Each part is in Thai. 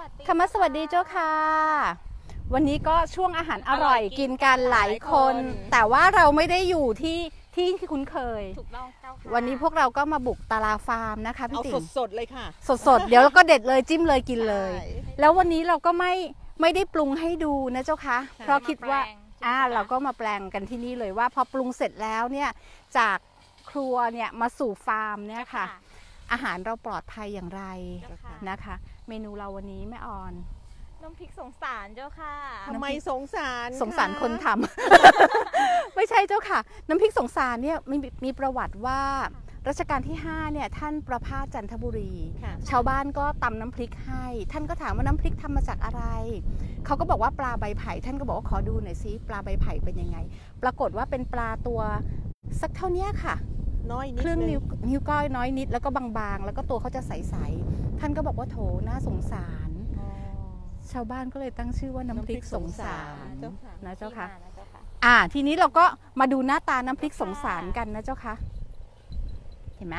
คำว่าสวัสดีเจ้าค่ะวันนี้ก็ช่วงอาหารอร่อยกินกันหลายคนแต่ว่าเราไม่ได้อยู่ที่คุ้นเคยถูกต้องเจ้าค่ะวันนี้พวกเราก็มาบุกตาราฟาร์มนะคะพี่ติ๋งสดเลยค่ะสดเดี๋ยวเราก็เด็ดเลยจิ้มเลยกินเลยแล้ววันนี้เราก็ไม่ได้ปรุงให้ดูนะเจ้าค่ะเพราะคิดว่าเราก็มาแปลงกันที่นี่เลยว่าพอปรุงเสร็จแล้วเนี่ยจากครัวเนี่ยมาสู่ฟาร์มเนี่ยค่ะอาหารเราปลอดภัยอย่างไรนะคะเมนูเราวันนี้แม่ออนน้ำพริกสงสารเจ้าค่ะทำไมสงสารคนทำ ไม่ใช่เจ้าค่ะน้ำพริกสงสารเนี่ยมีประวัติว่ารัชกาลที่5เนี่ยท่านประพาสจันทบุรีชาวบ้านก็ตำน้ำพริกให้ท่านก็ถามว่าน้ำพริกทำมาจากอะไรเขาก็บอกว่าปลาใบไผ่ท่านก็บอกว่าขอดูหน่อยซิปลาใบไผ่เป็นยังไงปรากฏว่าเป็นปลาตัวสักเท่านี้ค่ะน้อยนิดครึ่งนิ้วก้อยน้อยนิดแล้วก็บางๆแล้วก็ตัวเขาจะใสๆท่านก็บอกว่าโถน่าสงสารชาวบ้านก็เลยตั้งชื่อว่าน้ำพริกสงสารนะเจ้าค่ะทีนี้เราก็มาดูหน้าตาน้ำพริกสงสารกันนะเจ้าค่ะเห็นไหม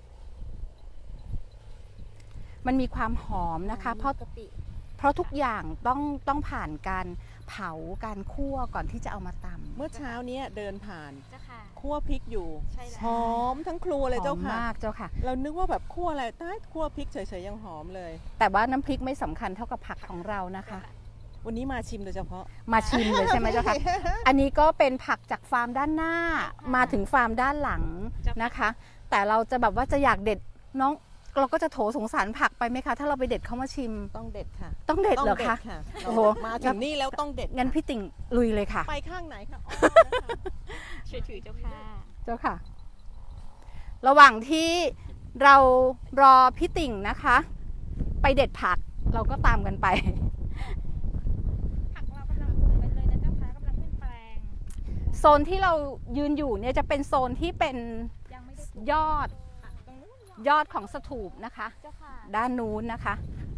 มันมีความหอมนะคะเพราะทุกอย่างต้องผ่านการเผาการคั่วก่อนที่จะเอามาตำเมื่อเช้านี้เดินผ่านคั่วพริกอยู่หอมทั้งครัวเลยเจ้าค่ะหอมมากเจ้าค่ะเรานึกว่าแบบคั่วอะไรใต้คั่วพริกเฉยๆยังหอมเลยแต่ว่าน้ำพริกไม่สำคัญเท่ากับผักของเรานะคะวันนี้มาชิมโดยเฉพาะมาชิมเลยใช่ไหมเจ้าค่ะอันนี้ก็เป็นผักจากฟาร์มด้านหน้ามาถึงฟาร์มด้านหลังนะคะแต่เราจะแบบว่าจะอยากเด็ดน้องเราก็จะโถสงสารผักไปไหมคะถ้าเราไปเด็ดเขามาชิมต้องเด็ดค่ะต้องเด็ดเหรอคะโอ้โหมาถึงนี่แล้วต้องเด็ดงั้นพี่ติ่งลุยเลยค่ะไปข้างไหนค่ะช่วยถือเจ้าค่ะระหว่างที่เรารอพี่ติ่งนะคะไปเด็ดผักเราก็ตามกันไปผักเรากำลังปลูกไปเลยนะเจ้าค่ะกำลังขึ้นแปลงโซนที่เรายืนอยู่เนี่ยจะเป็นโซนที่เป็นยอดของสถูปนะคะด้านนู้นนะคะ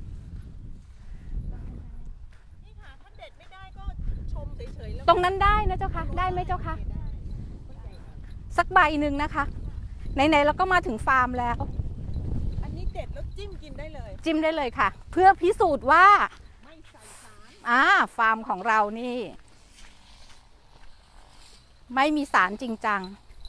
นี่ค่ะถ้าเด็ดไม่ได้ก็ชมเฉยๆตรงนั้นได้นะเจ้าค่ะได้ไหมเจ้าค่ะสักใบหนึ่งนะคะไหนๆเราก็มาถึงฟาร์มแล้วอันนี้เด็ดแล้วจิ้มกินได้เลยจิ้มได้เลยค่ะเพื่อพิสูจน์ว่าไม่ใส่สารฟาร์มของเรานี่ไม่มีสารจริงจัง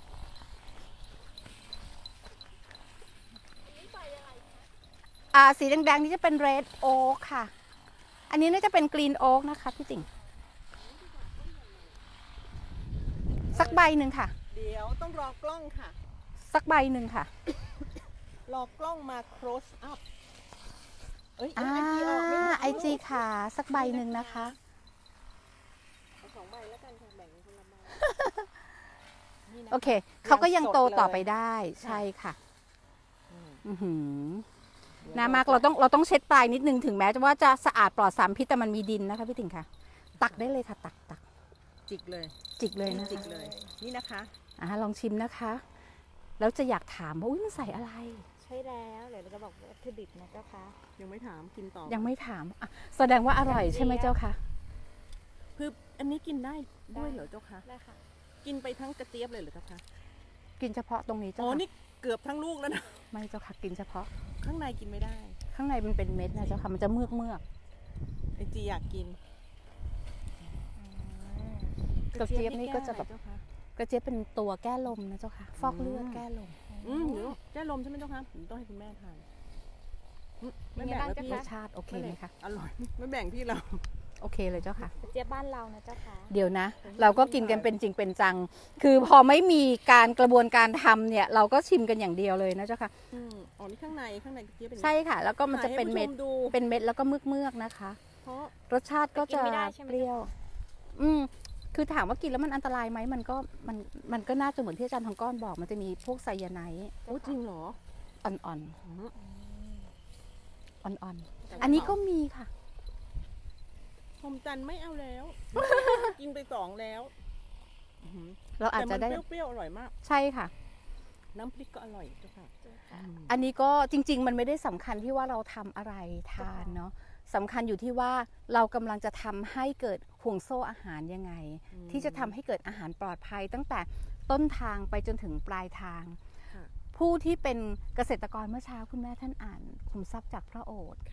สีแดงๆนี้จะเป็นเรดโอ๊กค่ะอันนี้น่าจะเป็นกรีนโอ๊กนะคะพี่ติ่งสักใบหนึ่งค่ะเดี๋ยวต้องรอกล้องค่ะสักใบหนึ่งค่ะรอกล้องมา close up ไอจีค่ะสักใบหนึ่งนะคะ 2 ใบแล้วกันค่ะแบ่งคนละใบโอเคเขาก็ยังโตต่อไปได้ใช่ค่ะน้ำมากเราต้องเช็ดปลายนิดนึงถึงแม้ว่าจะสะอาดปลอดสารพิษแต่มันมีดินนะคะพี่ติ๋งค่ะตักได้เลยค่ะตักจิกเลยนะจิกเลยนี่นะคะลองชิมนะคะแล้วจะอยากถามว่ามันใส่อะไรใช่แล้วเดี๋ยวเราจะบอกวัตถุดิบนะเจ้าค่ะยังไม่ถามกินต่อยังไม่ถามแสดงว่าอร่อยใช่ไหมเจ้าค่ะคืออันนี้กินได้ด้วยเหรอเจ้าค่ะได้ค่ะกินไปทั้งกระเจี๊ยบเลยเหรอเจ้าค่ะกินเฉพาะตรงนี้เจ้าค่ะนี่เกือบทั้งลูกแล้วนะไม่เจ้าค่ะกินเฉพาะข้างในกินไม่ได้ข้างในมันเป็นเม็ดนะเจ้าค่ะมันจะเมือกไอจีอยากกินกระเจี๊ยบนี่ก็จะแบบกระเจี๊ยบเป็นตัวแก้ลมนะเจ้าค่ะฟอกเลือดแก้ลมหรือแก้ลมใช่ไหมเจ้าค่ะต้องให้คุณแม่ทานไม่แบ่งพี่รสชาติโอเคไหมคะอร่อยไม่แบ่งพี่เราโอเคเลยเจ้าค่ะกระเจี๊ยบบ้านเรานะเจ้าค่ะเดี๋ยวนะเราก็กินกันเป็นจริงเป็นจังคือพอไม่มีการกระบวนการทำเนี่ยเราก็ชิมกันอย่างเดียวเลยนะเจ้าค่ะนี่ข้างในกระเจี๊ยบเป็นใช่ค่ะแล้วก็มันจะเป็นเม็ดแล้วก็เมือกนะคะเพราะรสชาติก็จะเปรี้ยวคือถามว่ากินแล้วมันอันตรายไหมมันก็น่าจะเหมือนที่อาจารย์ทองก้อนบอกมันจะมีพวกไซยาไนด์จริงเหรออ่อนอันนี้ก็มีค่ะชมจันไม่เอาแล้วกินไป2แล้วเราอาจจะได้เปรี้ยวอร่อยมากใช่ค่ะน้ำพริกก็อร่อยเจ้าค่ะอันนี้ก็จริงๆมันไม่ได้สำคัญที่ว่าเราทำอะไรทานเนาะสำคัญอยู่ที่ว่าเรากำลังจะทำให้เกิดห่วงโซ่อาหารยังไงที่จะทำให้เกิดอาหารปลอดภัยตั้งแต่ต้นทางไปจนถึงปลายทางผู้ที่เป็นเกษตรกรเมื่อเช้าคุณแม่ท่านอ่านขุมทรัพย์จากพระโอษฐ์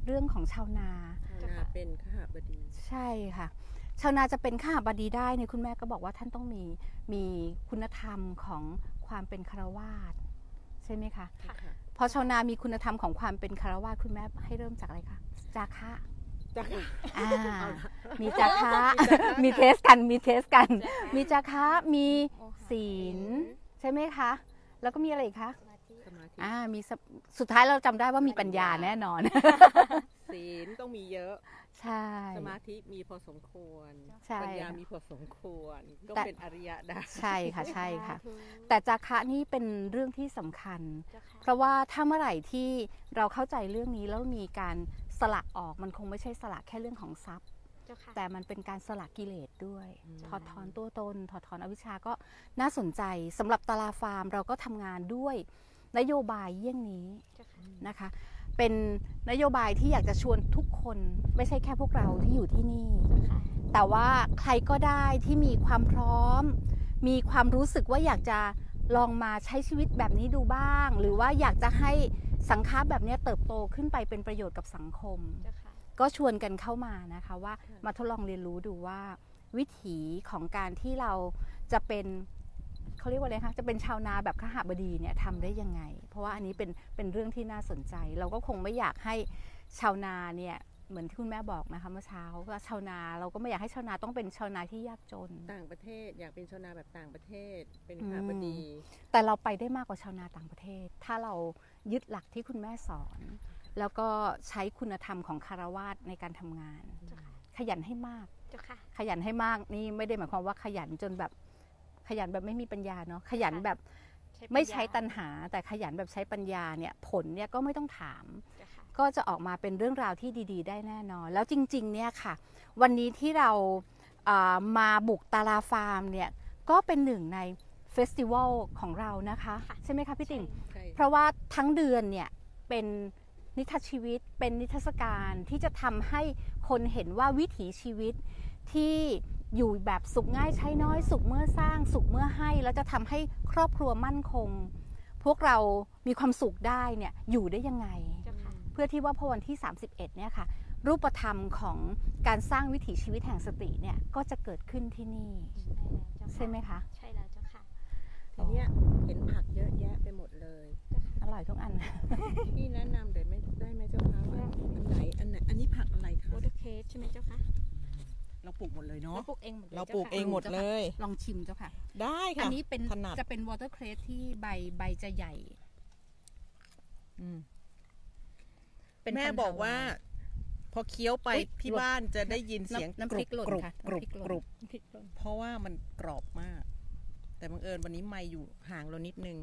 เรื่องของชาวนาชาวนาเป็นขหบดีใช่ค่ะ ชาวนาจะเป็นข้าบดีได้เนี่ยคุณแม่ก็บอกว่าท่านต้องมีคุณธรรมของความเป็นคฤหัสถ์ใช่ไหมคะค่ะพอชาวนามีคุณธรรมของความเป็นคฤหัสถ์คุณแม่ให้เริ่มจากอะไรคะจาคะจ้ะค่ะมีจาคะ มีเทสกันมีจาคะมีศีลใช่ไหมคะแล้วก็มีอะไรอีกคะสมาธิมีสุดท้ายเราจำได้ว่ามีปัญญาแน่นอนศีลต้องมีเยอะใช่สมาธิมีพอสมควรใช่ปัญญามีพอสมควรก็แต่เป็นอริยะได้ใช่ค่ะใช่ค่ะ แต่จาคะนี่เป็นเรื่องที่สำคัญเจ้าค่ะเพราะว่าถ้าเมื่อไหร่ที่เราเข้าใจเรื่องนี้แล้วมีการสละออกมันคงไม่ใช่สละแค่เรื่องของทรัพย์เจ้าค่ะแต่มันเป็นการสละกิเลสด้วยอืมถอดถอนตัวตนถอดถอนอวิชชาก็น่าสนใจสำหรับตลาฟาร์มเราก็ทำงานด้วยนโยบายเยี่ยงนี้เจ้าค่ะนะคะ เป็นนโยบายที่อยากจะชวนทุกคนไม่ใช่แค่พวกเราที่อยู่ที่นี่เจ้าค่ะแต่ว่าใครก็ได้ที่มีความพร้อม มีความรู้สึกว่าอยากจะลองมาใช้ชีวิตแบบนี้ดูบ้าง หรือว่าอยากจะให้สังฆะแบบนี้เติบโตขึ้นไปเป็นประโยชน์กับสังคมเจ้าค่ะก็ชวนกันเข้ามานะคะว่ามาทดลองเรียนรู้ดูว่าวิถีของการที่เราจะเป็นเขาเรียกว่าอะไรคะจะเป็นชาวนาแบบขหบดีเนี่ยทำได้ยังไง เพราะว่าอันนี้เป็นเรื่องที่น่าสนใจ เราก็คงไม่อยากให้ชาวนาเนี่ยเหมือนที่คุณแม่บอกนะคะเมื่อเช้าว่าชาวนาเราก็ไม่อยากให้ชาวนาต้องเป็นชาวนาที่ยากจนต่างประเทศอยากเป็นชาวนาแบบต่างประเทศ เป็นขหบดีแต่เราไปได้มากกว่าชาวนาต่างประเทศ ถ้าเรายึดหลักที่คุณแม่สอน แล้วก็ใช้คุณธรรมของคารวาสในการทำงานเจ้าค่ะขยันให้มากเจ้าค่ะขยันให้มากนี่ไม่ได้หมายความว่าขยันจนแบบขยันแบบไม่มีปัญญาเนาะขยันแบบไม่ใช้ตัณหา แต่ขยันแบบใช้ปัญญาเนี่ยผลเนี่ยก็ไม่ต้องถามเจ้าค่ะก็จะออกมาเป็นเรื่องราวที่ดีๆ ได้แน่นอน แล้วจริงๆเนี่ยค่ะ วันนี้ที่เรามาบุกตาราฟาร์มเนี่ยก็เป็นหนึ่งในเฟสติวัลของเรานะคะใช่ไหมคะพี่ติ่งใช่เพราะว่าทั้งเดือนเนี่ยเป็นนิทรรศชีวิตเป็นนิทรรศการที่จะทำให้คนเห็นว่าวิถีชีวิตที่อยู่แบบสุขง่ายใช้น้อยสุขเมื่อสร้างสุขเมื่อให้แล้วจะทำให้ครอบครัวมั่นคง พวกเรามีความสุขได้เนี่ยอยู่ได้ยังไงเจ้าค่ะเพื่อที่ว่าพอวันที่ 31 เนี่ยค่ะรูปธรรมของการสร้างวิถีชีวิตแห่งสติเนี่ยก็จะเกิดขึ้นที่นี่ ใช่ไหมคะใช่แล้วเจ้าค่ะทีเนี้ยเห็นผักเยอะแยะไปหมดเลยอร่อยทุกอันพี่แนะนำได้ไหมเจ้าคะว่าอันไหนอันนี้ผักอะไรคะวอเตอร์เคสใช่ไหมเจ้าค่ะเราปลูกหมดเลยเนาะเราปลูกเองหมดเลยเราปลูกเองหมดเลยลองชิมเจ้าค่ะได้อัค่ะนี้เป็นถนัดจะเป็นวอเตอร์เครสที่ใบจะใหญ่อืมเป็นแม่พันธุ์บอกว่าฮวพอเคี้ยวไปอุ๊ยที่หล่นบ้านจะได้ยินเสียงน้ำพริกหล่นกรุบค่ะกรุบน้ำพริกหล่นกรุบพริกหล่นเพราะว่ามันกรอบมาก แต่บังเอิญวันนี้ไม่อยู่ห่างเรานิดนึง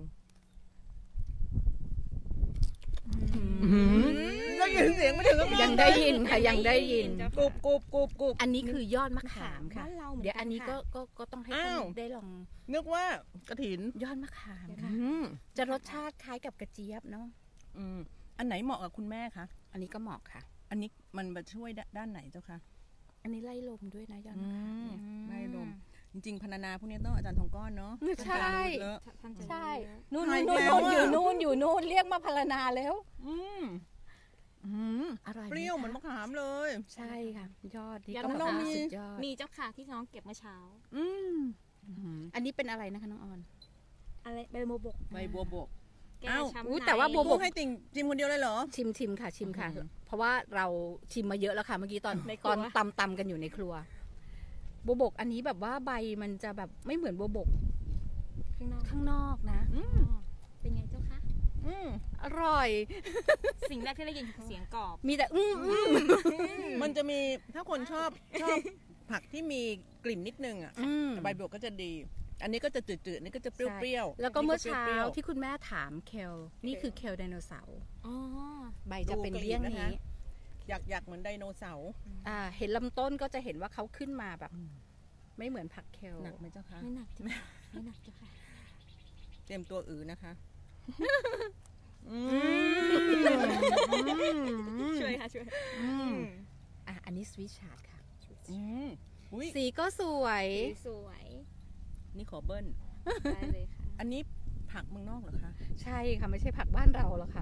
ได้ยินเสียงไม่ถึงข้างนอกยังได้ยินค่ะยังได้ยินกรุบกรุบกรุบกรุบอันนี้คือยอดมะขามค่ะบ้านเราเหมือนกันเดี๋ยวอันนี้ก็ค่ะก็ต้องให้อ้าวท่านได้ลองนึกว่ากระถินยอดมะขามค่ะอืมจะรสชาติคล้ายกับกระเจี๊ยบเนาะอืมอันไหนเหมาะกับคุณแม่คะอันนี้ก็เหมาะค่ะอันนี้มันมาช่วยด้านไหนเจ้าคะอันนี้ไล่ลมด้วยนะยอดอืมะขามมเนี่ยไล่ลม จริงๆพรรณนาพวกนี้ต้องอาจารย์ทองก้อนเนาะใช่อาจารย์รู้เยอะท่านจะใช่รู้นู่นใช่นู่นแล้วนู่นอะอยู่นู่นเรียกมาพรรณนาแล้วอืมอืมอร่อยไหเปรี้ยวเหมือนมะขามเลยใช่ค่ะ ยอดนี่ยอดก็มะแบบขามว่าสุดยอดมีเจ้าค่ะที่น้องเก็บเมื่อเช้าอืมอันนี้เป็นอะไรนะคะน้องออนอะไรใบโมบกใบบัวบกแก้อ้าวช้ำอุ๊ยในแต่ว่าบัวบพูกดให้ติ่งจิมคนเดียวเลยเหรอชิมค่ะชิมค่ะอืมเพราะว่าเราชิมมาเยอะแล้วค่ะเมื่อกี้ตอนตำกันอยู่ในครัวบัวบกอันนี้แบบว่าใบมันจะแบบไม่เหมือนบัวบกข้างนอกข้างนอกนะอืมเป็นไงเจ้าคะอืมอร่อยสิ่งแรกที่ได้ยินคือเสียงกรอบมีแต่มันจะมีถ้าคนชอบผักที่มีกลิ่นนิดนึงอ่ะใบบัวก็จะดี อันนี้ก็จะจืดๆอันนี้ก็จะเปรี้ยวๆแล้วก็เมื่อเช้าปรี้ยวที่คุณแม่ถามเคลนี่คือเคลไดโนเสาร์อ๋อใบจะเป็นเบี้ยงนี้ๆอยากเหมือนไดโนเสาร์เห็นลำต้นก็จะเห็นว่าเขาขึ้นมาแบบ ไม่เหมือนผักเคลหนักไหมเจ้าคะไม่หนักเจ้าค่ะไม่หนักเจ้าค่ะเตรียมตัวนะคะอืมช่วยค่ะช่วยอืมอันนี้สวีทชาร์ดค่ะอืมอุ้ยสีก็สวยสวยนี่ขอเบิ้ลได้เลยค่ะอันนี้ผักเมืองนอกเหรอคะใช่ค่ะไม่ใช่ผักบ้านเราหรอกค่ะ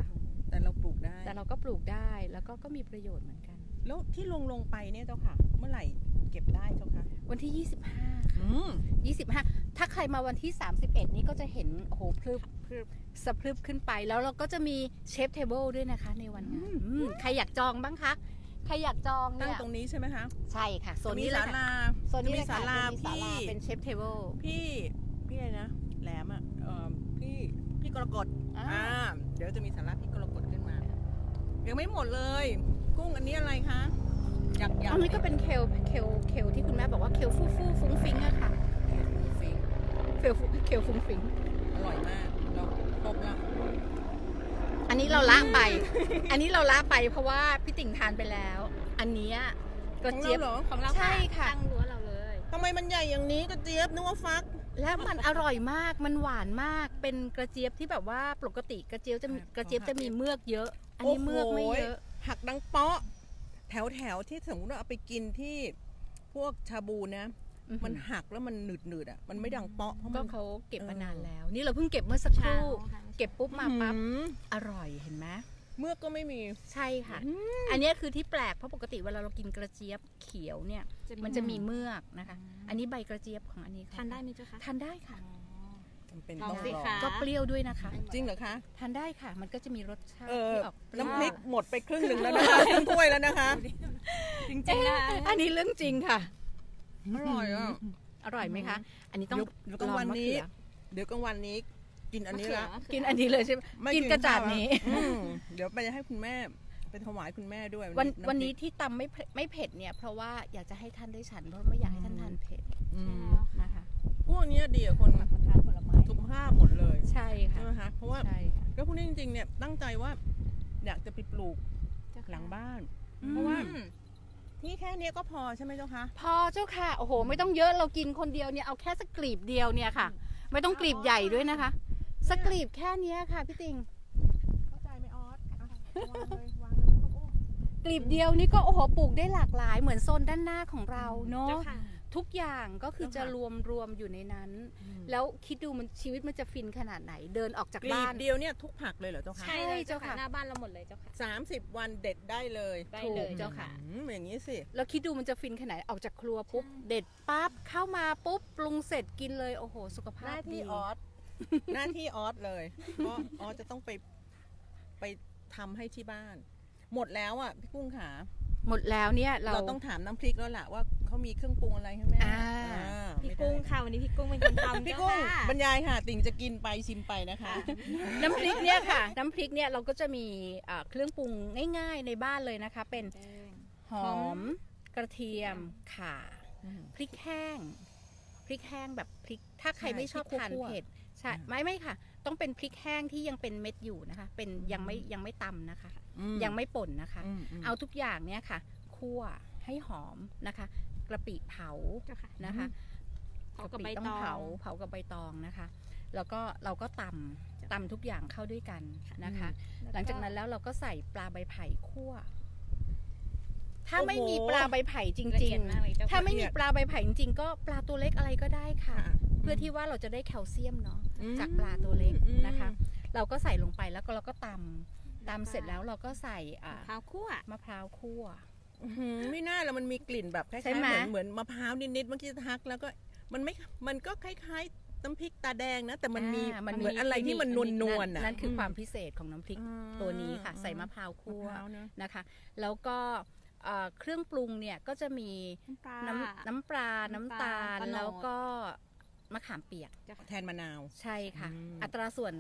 แต่เราปลูกได้แต่เราก็ปลูกได้แล้วก็มีประโยชน์เหมือนกันแล้วที่ลงไปเนี่ยเจ้าค่ะเมื่อไหร่เก็บได้เจ้าค่ะวันที่25ค่ะ25ถ้าใครมาวันที่31นี้ก็จะเห็นโอ้โหพลึบสะพรึบขึ้นไปแล้วเราก็จะมีเชฟเทเบิลด้วยนะคะในวันงานใครอยากจองบ้างคะใครอยากจองเนี่ยตั้งตรงนี้ใช่ไหมคะใช่ค่ะโซนนี้เลยค่ะโซนนี้มีศาลาเป็นเชฟเทเบิลพี่อะไรนะแหลมอ่ะพี่กรกฎเดี๋ยวจะมีศาลาพี่กรกฎขึ้นมายังไม่หมดเลยกุ้งอันนี้อะไรคะอันนี้ก็เป็นเคลที่คุณแม่บอกว่าเคลฟูฟุ้งฟิ้งอะค่ะเคลฟุ้งฟิ้งอร่อยมากเราครบแล้วอันนี้เราละไปเพราะว่าพี่ติ่งทานไปแล้วอันนี้กระเจี๊ยบของเราใช่ค่ะตั้งรั้วเราเลยทำไมมันใหญ่อย่างนี้กระเจี๊ยบนึกว่าฟักแล้วมันอร่อยมากมันหวานมากเป็นกระเจี๊ยบที่แบบว่าปกติกระเจี๊ยบจะมีเมือกเยอะอันนี้เมือกไม่เยอะหักดังเปาะแถวที่สมมติว่าเอาไปกินที่พวกชาบูนะมันหักแล้วมันหนืดอ่ะมันไม่ดังเปาะเพราะเขาเก็บมานานแล้วนี่เราเพิ่งเก็บเมื่อสักครู่เก็บปุ๊บมาปั๊บอร่อยเห็นไหมเมือกก็ไม่มีใช่ค่ะอันนี้คือที่แปลกเพราะปกติเวลาเรากินกระเจี๊ยบเขียวเนี่ยมันจะมีเมือกนะคะอันนี้ใบกระเจี๊ยบของอันนี้ทานได้ไหมเจ้าคะทานได้ค่ะเป็นต้องลองก็เปรี้ยวด้วยนะคะจริงเหรอคะทานได้ค่ะมันก็จะมีรสชาติที่ออกน้ำพริกหมดไปครึ่งหนึ่งแล้วนะคะครึ่งถ้วยแล้วนะคะจริงๆนะอันนี้เรื่องจริงค่ะอร่อยอ่ะอร่อยไหมคะอันนี้ต้องกลางวันนี้เดี๋ยวกลางวันนี้กินอันนี้ละกินอันนี้เลยใช่ไหมกินกระจาดนี้เดี๋ยวไปให้คุณแม่เป็นถวายคุณแม่ด้วยวันนี้ที่ตำไม่เผ็ดเนี่ยเพราะว่าอยากจะให้ท่านได้ฉันเพราะไม่อยากให้ท่านทานเผ็ดนะคะพวกนี้ดีคนทานผลไม้สุขภาพหมดเลยใช่ค่ะใช่ไหมคะเพราะว่าแล้วพวกนี้จริงๆเนี่ยตั้งใจว่าอยากจะไปปลูกหลังบ้านเพราะว่าที่แค่นี้ก็พอใช่ไหมเจ้าคะพอเจ้าค่ะโอ้โหไม่ต้องเยอะเรากินคนเดียวเนี่ยเอาแค่สักกลีบเดียวเนี่ยค่ะไม่ต้องกลีบใหญ่ด้วยนะคะสักกลีบแค่นี้ค่ะพี่ติงเข้าใจไหมออสวางเลยกลีบเดียวนี่ก็โอ้โหปลูกได้หลากหลายเหมือนโซนด้านหน้าของเราเนาะทุกอย่างก็คือจะรวมอยู่ในนั้นแล้วคิดดูมันชีวิตมันจะฟินขนาดไหนเดินออกจากบ้านเดียวเนี่ยทุกผักเลยเหรอเจ้าค่ะใช่เจ้าค่ะหน้าบ้านเราหมดเลยเจ้าค่ะ 30 วันเด็ดได้เลยเจ้าค่ะอย่างนี้สิแล้วคิดดูมันจะฟินขนาดออกจากครัวปุ๊บเด็ดปั๊บเข้ามาปุ๊บปรุงเสร็จกินเลยโอ้โหสุขภาพหน้าที่ออสเลยเพราะออสจะต้องไปทำให้ที่บ้านหมดแล้วอ่ะพี่กุ้งขาหมดแล้วเนี่ยเราต้องถามน้ำพริกแล้วล่ะว่าเขามีเครื่องปรุงอะไรใช่ไหมพี่กุ้งค่ะวันนี้พี่กุ้งเป็นคนทำพี่กุ้งบรรยายค่ะติ่งจะกินไปชิมไปนะคะน้ำพริกเนี่ยค่ะน้ำพริกเนี่ยเราก็จะมีเครื่องปรุงง่ายๆในบ้านเลยนะคะเป็นหอมกระเทียมข่าพริกแห้งแบบพริกถ้าใครไม่ชอบทานเผ็ดใช่ไม่ค่ะต้องเป็นพริกแห้งที่ยังเป็นเม็ดอยู่นะคะเป็นยังไม่ตำนะคะยังไม่ป่นนะคะเอาทุกอย่างเนี่ยค่ะคั่วให้หอมนะคะกะปิเผานะคะกะปิต้องเผากับใบตองนะคะแล้วก็เราก็ตำทุกอย่างเข้าด้วยกันนะคะหลังจากนั้นแล้วเราก็ใส่ปลาใบไผ่คั่วถ้าไม่มีปลาใบไผ่จริงๆถ้าไม่มีปลาใบไผ่จริงๆก็ปลาตัวเล็กอะไรก็ได้ค่ะเพื่อที่ว่าเราจะได้แคลเซียมเนาะจากปลาตัวเล็กนะคะเราก็ใส่ลงไปแล้วก็เราก็ตำเสร็จแล้วเราก็ใส่มะพร้าวคั่วไม่น่าแล้วมันมีกลิ่นแบบคล้ายๆเหมือนมะพร้าวนิดๆเมื่อกี้ทักแล้วก็มันก็คล้ายๆน้ำพริกตาแดงนะแต่มันเหมือนอะไรที่มันนวลๆนั่นคือความพิเศษของน้ำพริกตัวนี้ค่ะใส่มะพร้าวคั่วนะคะแล้วก็เครื่องปรุงเนี่ยก็จะมีน้ำปลาน้ำตาลแล้วก็มะขามเปียกแทนมะนาวใช่ค่ะอัตราส่วน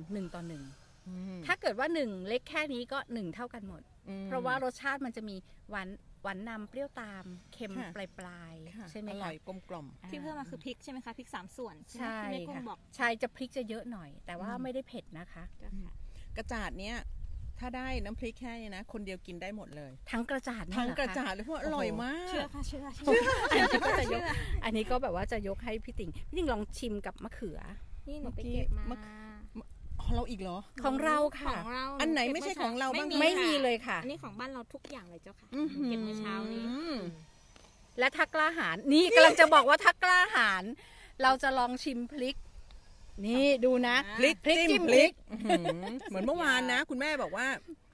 1:1ถ้าเกิดว่า1เล็กแค่นี้ก็1เท่ากันหมดเพราะว่ารสชาติมันจะมีหวานนำเปรี้ยวตามเค็มปลายใช่ไหมคะอร่อยกลมที่เพิ่มมาคือพริกใช่ไหมคะพริก3 ส่วนใช่ค่ะใช่จะพริกจะเยอะหน่อยแต่ว่าไม่ได้เผ็ดนะคะกระจาดเนี้ยถ้าได้น้ำพริกแค่นี้นะคนเดียวกินได้หมดเลยทั้งกระจาดเลยเพราะอร่อยมากเชื่อค่ะเชื่ออันนี้ก็แบบว่าจะยกให้พี่ติ่งลองชิมกับมะเขือนี่หนูไปเก็บมาของเราอีกเหรอของเราค่ะอันไหนไม่ใช่ของเราบ้างไม่มีเลยค่ะอันนี้ของบ้านเราทุกอย่างเลยเจ้าค่ะเก็บเมื่อเช้านี้และถ้ากล้าหาญนี่กำลังจะบอกว่าถ้ากล้าหาญเราจะลองชิมพริกนี่ดูนะพริกจิ้มพริกเหมือนเมื่อวานนะคุณแม่บอกว่า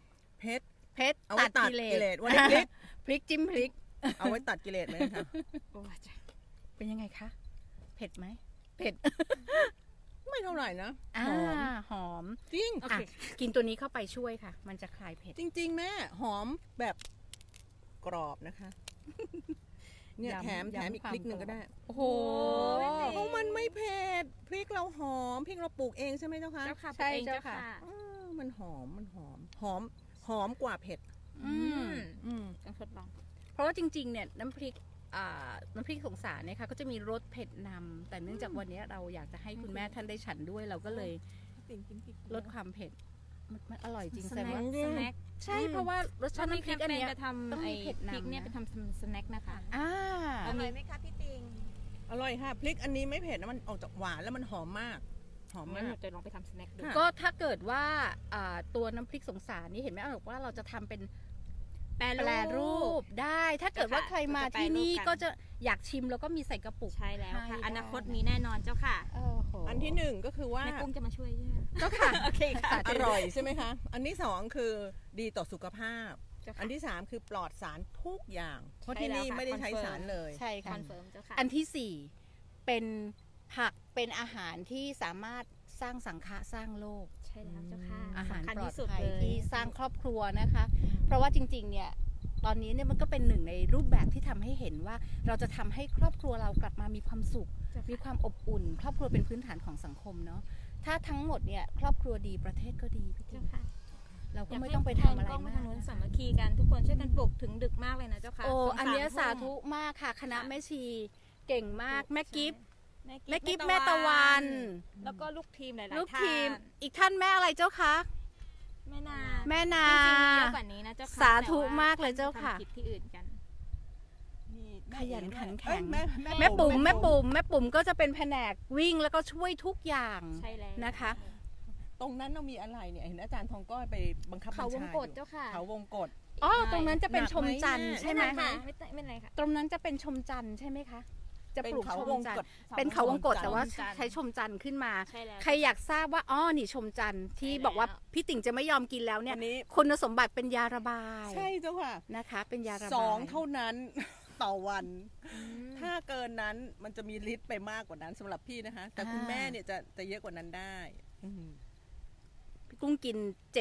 เผ็ดเผ็ดเอาไว้ตัตัดดกิเลกิเลสสวันนี้พริกพริกจิ้มพริกเอาไว้ตัดกิเลสไหมคะโอ้จ้ะเป็นยังไงคะเผ็ดไหมเผ็ดไม่เท่าไหร่นะหอมจริงอ่ะกินตัวนี้เข้าไปช่วยค่ะ มันจะคลายเผ็ดจริงๆแม่หอมแบบกรอบนะคะเนี่ยแถมอีกพริกหนึ่งก็ได้โอ้โหเพราะมันไม่เผ็ดพริกเราหอมพริกเราปลูกเองใช่ไหมเจ้าคะเจ้าค่ะใช่เองเจ้าเจ้าค่ะค่ะมันหอมกว่าเผ็ดต้องทดลอง เพราะว่าจริงๆเนี่ยน้ำพริกสงสารเนี่ยค่ะก็จะมีรสเผ็ดนำแต่เนื่องจากวันนี้เราอยากจะให้คุณแม่ท่านได้ฉันด้วยเราก็เลยลดความเผ็ดมันอร่อยจริงสแต่แน็ว่าคสแน็คใช่เพราะว่ารสชาติน้ำพริกอันเนี้ยจะทำต้องมีเผ็ดนำพริกเนี่ยไปทำสแน็คนะคะอร่อยไหมคะพี่ติงอร่อยค่ะพริกอันนี้ไม่เผ็ดนะมันออกจากหวานแล้วมันหอมมากหอมงั้มานหนูกจะลองไปทำสแน็คดูค่ะก็ถ้าเกิดว่าตัวน้ำพริกสงสารนี่เห็นไหมบอกว่าเราจะทำเป็นแปรแปรรูปได้ ถ้าเกิดว่าใครมาที่นี่ก็จะอยากชิมแล้วก็มีใส่กระปุกใช่แล้วค่ะให้อนาคตมีแน่นอนเจ้าค่ะอันที่หนึ่งก็คือว่าแม่กุ้งจะมาช่วยใช่ไหมก็ค่ะโอเคค่ะอร่อยใช่ไหมคะ อันที่สองคือดีต่อสุขภาพเจ้าค่ะอันที่สามคือปลอดสารทุกอย่าง เพราะใช่ที่นี่แล้วค่ะไม่ได้ใช้ confirm สารเลยใช่คค่ะอนเฟิร์มเจ้าค่ะอันที่สี่เป็นผักเป็นอาหารที่สามารถสร้างสังฆะสร้างโลกใช่แล้วเจ้าค่ะอาหารสำคัญปลอดที่สุดภัยเลยที่สร้างครอบครัวนะคะ เพราะว่าจริงๆเนี่ยตอนนี้เนี่ยมันก็เป็นหนึ่งในรูปแบบที่ทำให้เห็นว่าเราจะทำให้ครอบครัวเรากลับมามีความสุข มีความอบอุ่น ครอบครัวเป็นพื้นฐานของสังคมเนาะถ้าทั้งหมดเนี่ยครอบครัวดีประเทศก็ดีพี่ติ๊เจ้าก ค่ะเราก็ไม่ต้องไปทำอะไรกล้องไปมาทางนู้นสามัคคีกันทุกคนช่วยกันปลุกถึงดึกมากเลยนะเจ้าค่ะโอ้สงอันเนี้ยทุ่มสาธุมากค่ะ คณะแม่ชีเก่งมากแม่กิฟแม่แม่กิฟแม่ตะวันแล้วก็ลูกทีมหลายๆลูกท่านทีมอีกท่านแม่อะไรเจ้าคะแม่นาแม่นาจริงๆมีเยอะกว่านี้นะเจ้าค่ะสาธุแต่ว่มากเลยเจ้าค่ะทำกิจที่อื่นกันขยันขันแข็งแม่แม่ปุ๋มก็จะเป็นแผนกวิ่งแล้วก็ช่วยทุกอย่างใช่แล้วนะคะตรงนั้นเรามีอะไรเนี่ยเห็นอาจารย์ทองก้อยไปบังคับบัญเขาชาวงกฏเจ้าค่ะเขาวงกฏอ๋อตรงนั้นจะเป็นชมจันทร์หนักไหมใช่ไหมไม่ค่ะไม่เป็นไรค่ะตรงนั้นจะเป็นชมจันทร์ใช่ไหมคะจะปลูกเป็นเขาชวมงจันกทฏร์เป็นเขาวงกฏแต่ว่าชมจันทร์ใช้ชมจันทร์ขึ้นมาใช่แล้วใครอยากทราบว่าอ๋อนี่ชมจันทร์ที่ใช่แล้วบอกว่าพี่ติ่งจะไม่ยอมกินแล้วเนี่ยวันนี้คุณสมบัติเป็นยาระบายใช่เจ้าค่ะนะคะ เป็นยาระบาย 2 เท่านั้น ต่อวัน ถ้าเกินนั้นมันจะมีฤทธิ์ไปมากกว่านั้นสำหรับพี่นะคะ แต่คุณแม่เนี่ยจะเยอะกว่านั้นได้พี่กุ้งกิน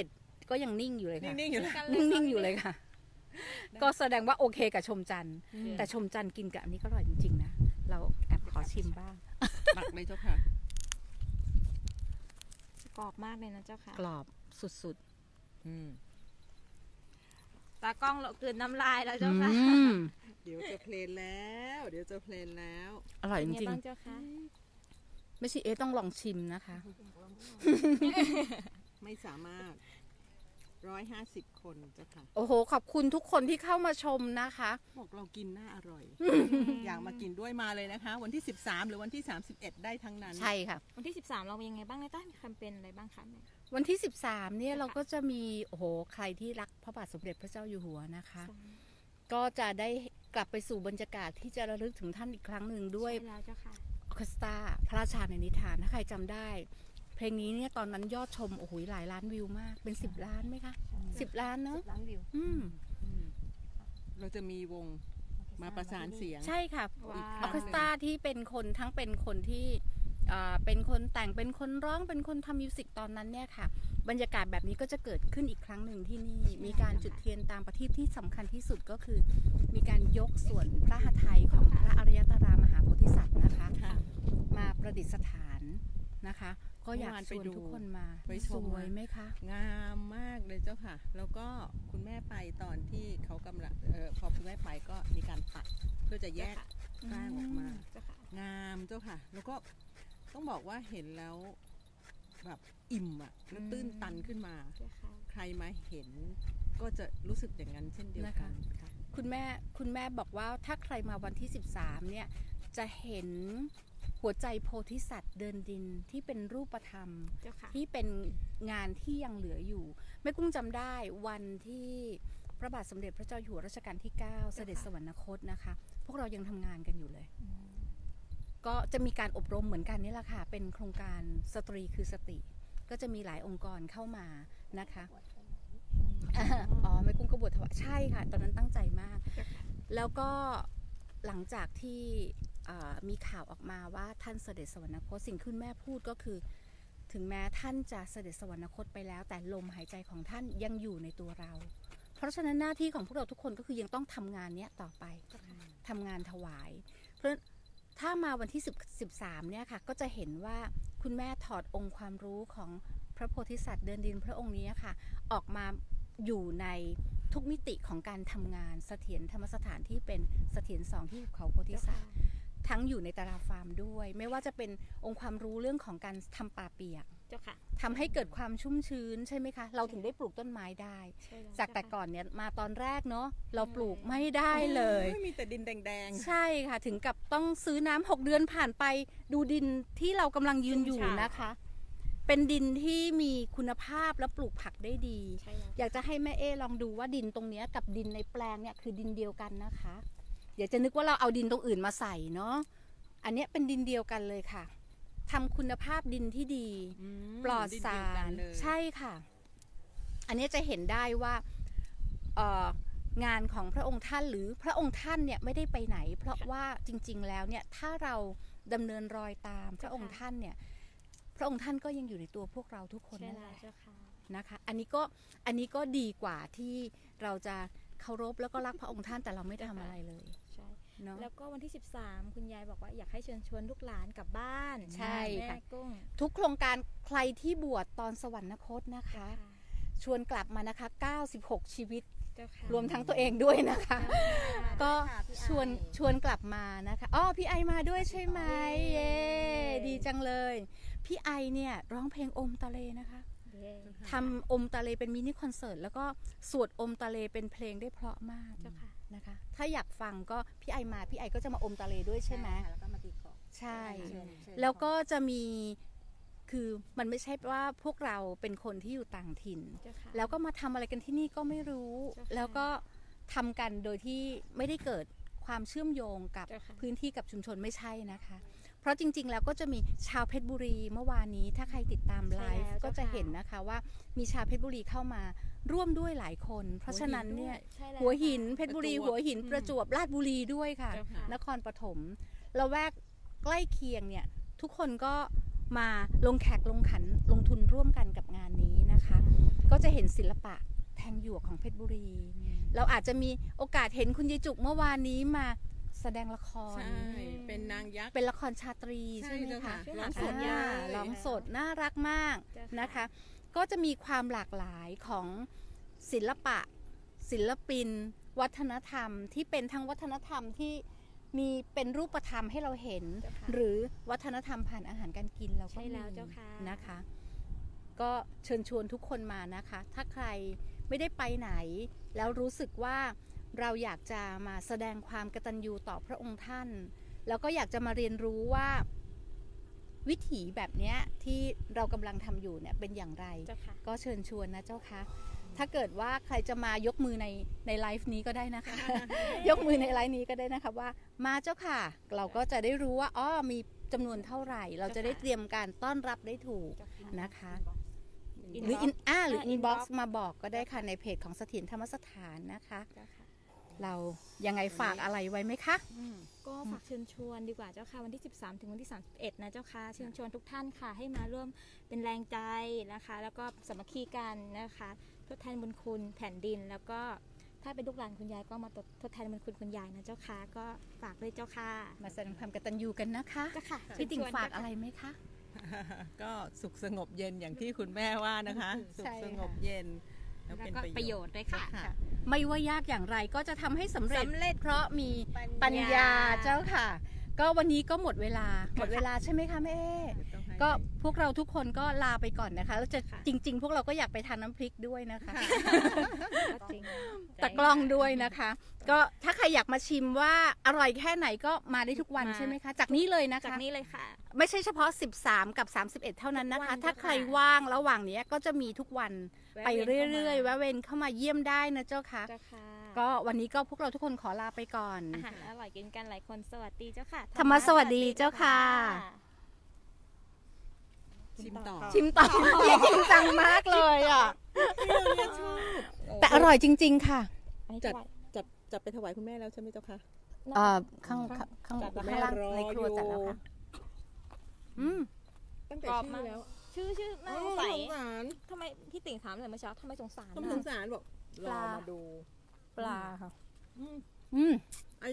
7ก็ยังนิ่งอยู่เลยค่ะนิ่งๆอยู่เลยนิ่งๆอยู่เลยค่ะ ก็แสดงว่าโอเคกับชมจันทร์อืมแต่ชมจันทร์กินกับอันนี้ก็อร่อยจริงๆนะเราแอบขอชิมบ้างหนักเลยเจ้าค่ะกรอบมากเลยนะเจ้าค่ะกรอบสุดตากล้องเรากลืนน้ำลายแล้วๆเจ้าค่ะเดี๋ยวจะเพลนแล้ว เดี๋ยวจะเพลนแล้วอร่อยจเป็นไงริงบ้างเจ้าค่ะๆไม่ใช่ต้องลองชิมนะคะไม่สามารถ 150 คนเจ้าค่ะโอ้โหขอบคุณทุกคนที่เข้ามาชมนะคะบอกเรากินน่าอร่อย อยากมากินด้วยมาเลยนะคะ วันที่ 13 หรือวันที่ 31 ได้ทั้งนั้นใช่ค่ะวันที่ 13 เราเป็นยังไงบ้างในต้ามีแคมเปญอะไรบ้างคะแม่วันที่ 13เนี่ยเราก็จะมีโอ้โหใครที่รักพระบาทสมเด็จพระเจ้าอยู่หัวนะคะ ก็จะได้กลับไปสู่บรรยากาศที่จะระลึกถึงท่านอีกครั้งหนึ่งด้วยใช่แล้วเจ้าค่ะออร์เคสตราพระราชาในนิทานถ้าใครจำได้ เพลงนี้เนี่ยตอนนั้นยอดชมโอ้โหหลายล้านวิวมากเป็น10 ล้านไหมคะ10 ล้านเนอะล้านวิวเราจะมีวงมาประสานเสียงใช่ค่ะว้าวออร์เคสตราที่เป็นคนทั้งเป็นคนที่เป็นคนแต่งเป็นคนร้องเป็นคนทำมิวสิกตอนนั้นเนี่ยค่ะ บรรยากาศแบบนี้ก็จะเกิดขึ้นอีกครั้งหนึ่งที่นี่ มีการจุดเทียนตามประทีปที่สำคัญที่สุดก็คือ มีการยกส่วนพระหทัยของพระอารยตรามหาโพธิสัตว์นะคะค่ะมาประดิษฐานนะคะ ก็อยากเมื่อวานชไปวนดูทุกคนมาไปชสมวยไหมคะงามมากเลยเจ้าค่ะ แล้วก็คุณแม่ไปตอนที่เขากำลังพอคุณแม่ไปก็มีการตัดเพื่อจะแยกร่างออกมาเจ้าค่ะงามเจ้าค่ะ แล้วก็ต้องบอกว่าเห็นแล้วแบบอิ่มอะแล้วตื้นตันขึ้นมาเจ้าค่ะใครมาเห็นก็จะรู้สึกอย่างนั้นเช่นเดียวกันค่ะคุณแม่บอกว่าถ้าใครมาวันที่ 13เนี่ยจะเห็นหัวใจโพธิสัตว์เดินดินที่เป็นรูปธรรมเจ้าค่ะที่เป็นงานที่ยังเหลืออยู่แม่กุ้งจำได้วันที่พระบาทสมเด็จพระเจ้าอยู่หัวรัชกาลที่ 9 เสด็จสวรรคตนะคะ พวกเรายังทำงานกันอยู่เลย ก็จะมีการอบรมเหมือนกันนี่แหละค่ะ เป็นโครงการสตรีคือสติ ก็จะมีหลายองค์กรเข้ามานะคะอ๋อแม่กุ้งก็บวชถวายใช่ค่ะตอนนั้นตั้งใจมากแล้วก็หลังจากที่มีข่าวออกมาว่าท่านเสด็จสวรรคตสิ่งคุณแม่พูดก็คือถึงแม้ท่านจะเสด็จสวรรคตไปแล้วแต่ลมหายใจของท่านยังอยู่ในตัวเราเพราะฉะนั้นหน้าที่ของพวกเราทุกคนก็คือยังต้องทำงานนี้ต่อไปทำงานถวายเพราะถ้ามาวันที่13เนี่ยค่ะก็จะเห็นว่าคุณแม่ถอดองค์ความรู้ของพระโพธิสัตว์เดินดินพระองค์นี้ค่ะออกมาอยู่ในทุกมิติของการทำงานเสถียรธรรมสถานที่เป็นเสถียร2ที่เขาโพธิสัตว์ทั้งอยู่ในตาราฟาร์มด้วยไม่ว่าจะเป็นองค์ความรู้เรื่องของการทำป่าเปียกทำให้เกิดความชุ่มชื้นใช่ไหมคะเราถึงได้ปลูกต้นไม้ได้จากแต่ก่อนเนี่ยมาตอนแรกเนาะเราปลูกไม่ได้เลยมีแต่ดินแดงๆใช่ค่ะถึงกับต้องซื้อน้ำ6 เดือนผ่านไปดูดินที่เรากำลังยืนอยู่นะคะเป็นดินที่มีคุณภาพและปลูกผักได้ดีอยากจะให้แม่เอลองดูว่าดินตรงนี้กับดินในแปลงเนี่ยคือดินเดียวกันนะคะเดี๋ยวจะนึกว่าเราเอาดินตรงอื่นมาใส่เนาะอันนี้เป็นดินเดียวกันเลยค่ะทำคุณภาพดินที่ดีปลอดสารใช่ค่ะอันนี้จะเห็นได้ว่างานของพระองค์ท่านหรือพระองค์ท่านเนี่ยไม่ได้ไปไหนเพราะว่าจริงๆแล้วเนี่ยถ้าเราดำเนินรอยตามพระองค์ท่านเนี่ยพระองค์ท่านก็ยังอยู่ในตัวพวกเราทุกคนนั่นแหละนะคะอันนี้ก็ดีกว่าที่เราจะเคารพแล้วก็รักพระองค์ท่านแต่เราไม่ทำอะไรเลยแล้วก็วันที่13คุณยายบอกว่าอยากให้เชิญชวนลูกหลานกลับบ้านใช่ค่ะทุกโครงการใครที่บวชตอนสวรรคตนะคะชวนกลับมานะคะ96ชีวิตรวมทั้งตัวเองด้วยนะคะก็ชวนกลับมานะคะอ๋อพี่ไอมาด้วยใช่ไหมเย้ดีจังเลยพี่ไอเนี่ยร้องเพลงอมตะเลนะคะทำอมตะเลเป็นมินิคอนเสิร์ตแล้วก็สวดอมตะเลเป็นเพลงได้เพราะมากนะคะถ้าอยากฟังก็พี่ไอมาพี่ไอก็จะมาอมตะเลด้วยใช่ไหมแล้วก็มาตีกลองใช่แล้วก็จะมีคือมันไม่ใช่ว่าพวกเราเป็นคนที่อยู่ต่างถิ่นแล้วก็มาทำอะไรกันที่นี่ก็ไม่รู้แล้วก็ทำกันโดยที่ไม่ได้เกิดความเชื่อมโยงกับพื้นที่กับชุมชนไม่ใช่นะคะเพราะจริงๆแล้วก็จะมีชาวเพชรบุรีเมื่อวานนี้ถ้าใครติดตามไลฟ์ก็จะเห็นนะคะว่ามีชาวเพชรบุรีเข้ามาร่วมด้วยหลายคนเพราะฉะนั้นเนี่ยหัวหินเพชรบุรีหัวหินประจวบราชบุรีด้วยค่ะนครปฐมละแวกใกล้เคียงเนี่ยทุกคนก็มาลงแขกลงขันลงทุนร่วมกันกับงานนี้นะคะก็จะเห็นศิลปะแทงหยวกของเพชรบุรีเราอาจจะมีโอกาสเห็นคุณยายจุกเมื่อวานนี้มาแสดงละครเป็นนางยักษ์เป็นละครชาตรีใช่ไหมคะร้องสดน่ารักมากนะคะก็จะมีความหลากหลายของศิลปะศิลปินวัฒนธรรมที่เป็นทั้งวัฒนธรรมที่มีเป็นรูปธรรมให้เราเห็นหรือวัฒนธรรมผ่านอาหารการกินเราก็มีนะคะก็เชิญชวนทุกคนมานะคะถ้าใครไม่ได้ไปไหนแล้วรู้สึกว่าเราอยากจะมาแสดงความกตัญญูต่อพระองค์ท่านแล้วก็อยากจะมาเรียนรู้ว่าวิถีแบบนี้ที่เรากำลังทำอยู่เนี่ยเป็นอย่างไรก็เชิญชวนนะเจ้าค่ะถ้าเกิดว่าใครจะมายกมือในไลฟ์นี้ก็ได้นะคะ ยกมือในไลฟ์นี้ก็ได้นะคะว่ามาเจ้าค่ะเราก็จะได้รู้ว่าอ๋อมีจำนวนเท่าไหร่เราจะได้เตรียมการต้อนรับได้ถูกนะคะหรืออินบ็อกซ์มาบอกก็ได้ค่ะในเพจของเสถียรธรรมสถานนะคะเรายังไงฝากอะไรไว้ไหมคะก็ฝากเชิญชวนดีกว่าเจ้าค่ะวันที่13ถึงวันที่31นะเจ้าค่ะเชิญชวนทุกท่านค่ะให้มาร่วมเป็นแรงใจนะคะแล้วก็สามัคคีกันนะคะทดแทนบุญคุณแผ่นดินแล้วก็ถ้าเป็นลูกหลานคุณยายก็มาทดแทนบุญคุณคุณยายนะเจ้าค่ะก็ฝากเลยเจ้าค่ะมาแสดงความกตัญญูกันนะคะพี่ติ๋งฝากอะไรไหมคะก็สุขสงบเย็นอย่างที่คุณแม่ว่านะคะสุขสงบเย็นแล้วเป็นประโยชน์ด้วยค่ะไม่ว่ายากอย่างไรก็จะทำให้สำเร็จเพราะมีปัญญาเจ้าค่ะก็วันนี้ก็หมดเวลาใช่ไหมคะแม่ก็พวกเราทุกคนก็ลาไปก่อนนะคะแล้วจะจริงๆพวกเราก็อยากไปทานน้ำพริกด้วยนะคะตะกล้องด้วยนะคะก็ถ้าใครอยากมาชิมว่าอร่อยแค่ไหนก็มาได้ทุกวันใช่ไหมคะจากนี้เลยนะคะจากนี้เลยค่ะไม่ใช่เฉพาะ13กับ31เท่านั้นนะคะถ้าใครว่างระหว่างนี้ก็จะมีทุกวันไปเรื่อยๆแวะเวียนเข้ามาเยี่ยมได้นะเจ้าค่ะก็วันนี้ก็พวกเราทุกคนขอลาไปก่อนอาหารอร่อยกินกันหลายคนสวัสดีเจ้าค่ะธรรมะสวัสดีเจ้าค่ะชิมต่อจริงจังมากเลยอ่ะแต่อร่อยจริงๆค่ะจัดไปถวายคุณแม่แล้วใช่ไหมเจ้าคะข้างจัดล่างในครัวจัดแล้วค่ะตั้งแต่ชื่อแล้วชื่อน่าสงสารทำไมพี่ติ่งถามเลยเมื่อเช้าทำไมสงสารสงสารบอกรอมาดูปลาค่ะ